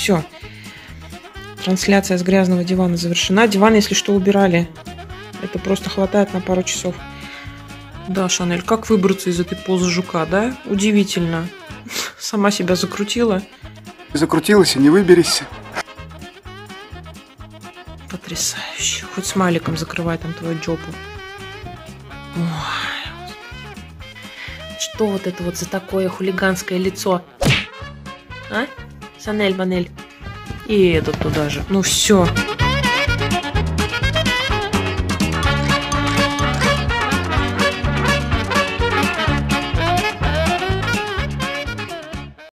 Все. Трансляция с грязного дивана завершена. Диван, если что, убирали. Это просто хватает на пару часов. Да, Шанель, как выбраться из этой позы жука, да? Удивительно. Сама себя закрутила. Закрутилась и не выберешься. Потрясающе. Хоть смайликом закрывай там твою жопу. Ой. Что вот это вот за такое хулиганское лицо? А? Шанель-банель. И этот туда же. Ну все.